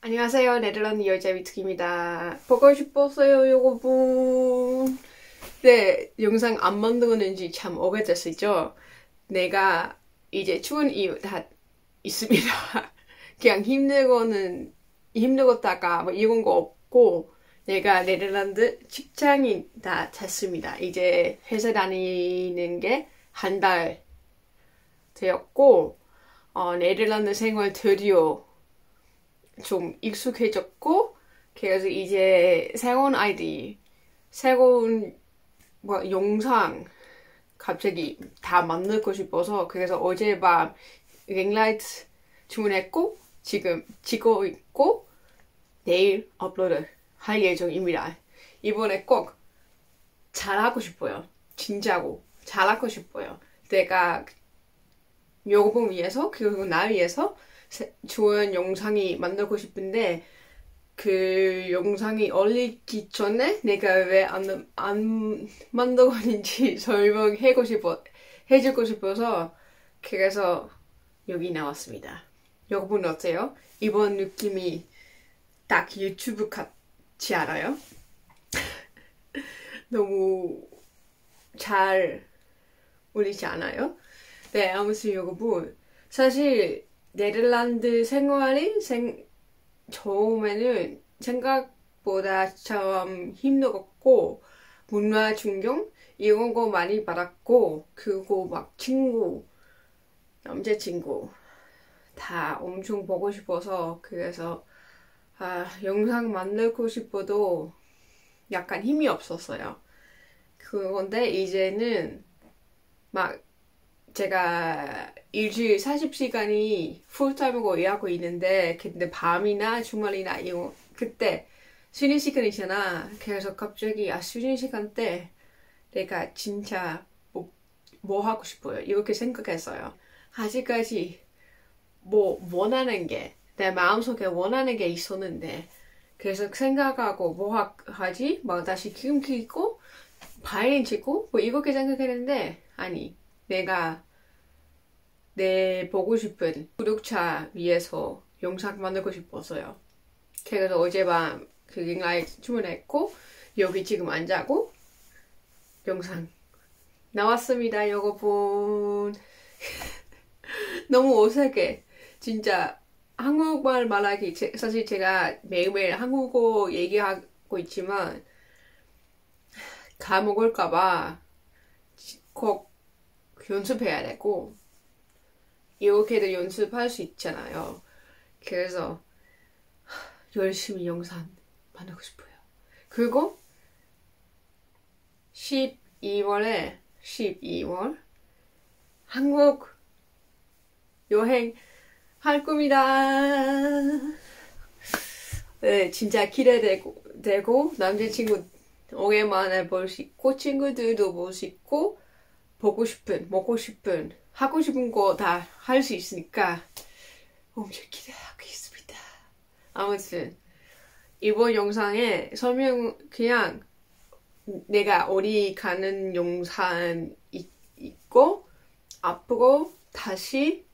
안녕하세요. 네덜란드 여자 위트입니다. 보고 싶었어요, 여러분. 네, 영상 안 만드는지 참 오래됐었죠. 내가 이제 추운 이유 다 있습니다. 그냥 힘들었다가 뭐 이런 거 없고, 내가 네덜란드 직장인 다 됐습니다. 이제 회사 다니는 게 한 달 되었고, 네덜란드 생활 드디어 좀 익숙해졌고, 그래서 이제 새로운 아이디, 새로운 영상 갑자기 다 만들고 싶어서, 그래서 어젯밤 링라이트 주문했고, 지금 찍고 있고, 내일 업로드 할 예정입니다. 이번에 꼭 잘하고 싶어요. 진짜로 잘하고 싶어요. 내가 여러분 위해서, 그리고 나 위해서 좋은 영상이 만들고 싶은데, 그 영상이 올리기 전에 내가 왜 안 만들었는지 해주고 싶어서, 그래서 여기 나왔습니다. 여러분 어때요? 이번 느낌이 딱 유튜브 같지 않아요? 너무 잘 어울리지 않아요? 네, 아무튼 여러분, 사실 네덜란드 생활이 처음에는 생각보다 참 힘들었고, 문화 충격 이런 거 많이 받았고, 그리고 막 남자친구 다 엄청 보고 싶어서, 그래서 영상 만들고 싶어도 약간 힘이 없었어요. 그런데 이제는 막 제가 일주일 40시간이 풀타임으로 일하고 있는데, 근데 밤이나 주말이나 이거 그때 쉬는 시간이잖아. 그래서 갑자기 쉬는 시간 때 내가 진짜 뭐 하고 싶어요, 이렇게 생각했어요. 아직까지 내 마음속에 원하는 게 있었는데, 그래서 생각하고 하지? 막 다시 기름 켜고 바이린 찍고 이렇게 생각했는데, 아니, 내가 내 보고 싶은 구독자 위해서 영상 만들고 싶었어요. 그래서 어젯밤 그 링라이트 주문했고, 여기 지금 앉아고 영상 나왔습니다, 여러분. 너무 어색해. 진짜 한국말 말하기, 사실 제가 매일매일 한국어 얘기하고 있지만 까먹을까봐 꼭 연습해야 되고, 이렇게도 연습할 수 있잖아요. 그래서 열심히 영상 만들고 싶어요. 그리고 12월 한국 여행 할 겁니다. 네, 진짜 기대되고 남자친구 오랜만에 볼 수 있고, 친구들도 볼 수 있고, 먹고 싶은, 하고 싶은 거 다 할 수 있으니까 엄청 기대하고 있습니다. 아무튼 이번 영상에 그냥 내가 어디 가는 영상 있고, 앞으로 다시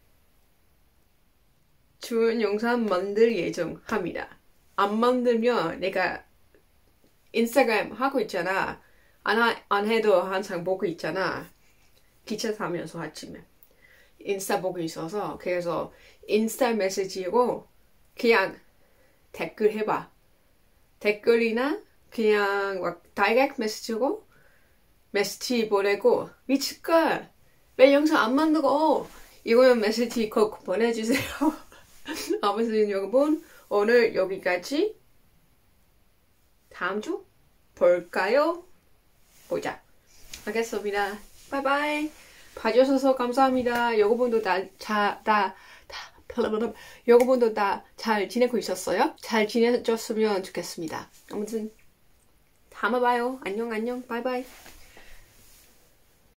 좋은 영상 만들 예정합니다. 안 만들면 내가 인스타그램 하고 있잖아. 안 해도 항상 보고 있잖아. 기차 타면서 아침에 인스타 보고 있어서, 그래서 인스타 메시지로 그냥 댓글 해봐. 댓글이나 그냥 막 다이렉트 메시지로 메시지 보내고, 미칠걸 왜 영상 안 만들어? 이거는 메시지 꼭 보내주세요. 아무튼 여러분, 오늘 여기까지. 다음 주 볼까요? 보자. 알겠습니다. 바이바이. 봐주셔서 감사합니다. 여러분도 여러분도 다 잘 지내고 있었어요? 잘 지내셨으면 좋겠습니다. 아무튼 다음에 봐요. 안녕, 바이바이.